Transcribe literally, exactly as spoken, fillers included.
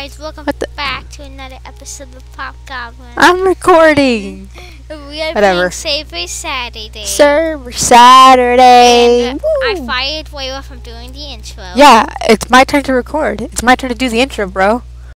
guys, welcome back to another episode of PopGoblin. I'm recording. We are Whatever. playing Saturday Saturday. Server Saturday. And I fired Wayward from doing the intro. Yeah, it's my turn to record. It's my turn to do the intro, bro.